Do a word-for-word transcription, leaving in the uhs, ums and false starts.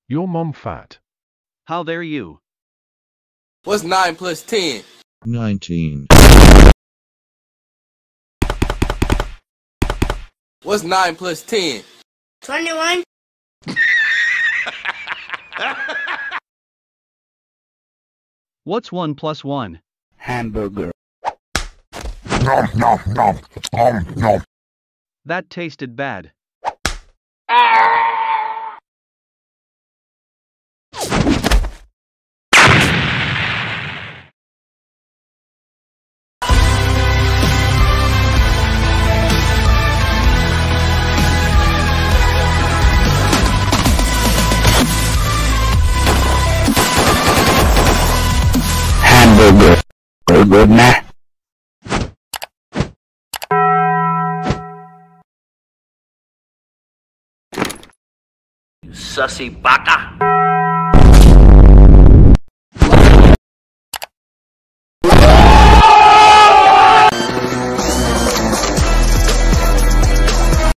Your mom fat. How dare you? What's nine plus ten? nineteen. What's nine plus ten? twenty-one. What's one plus one? Hamburger. Nom nom nom nom nom. That tasted bad. Hamburger. Good na. Sussy baka.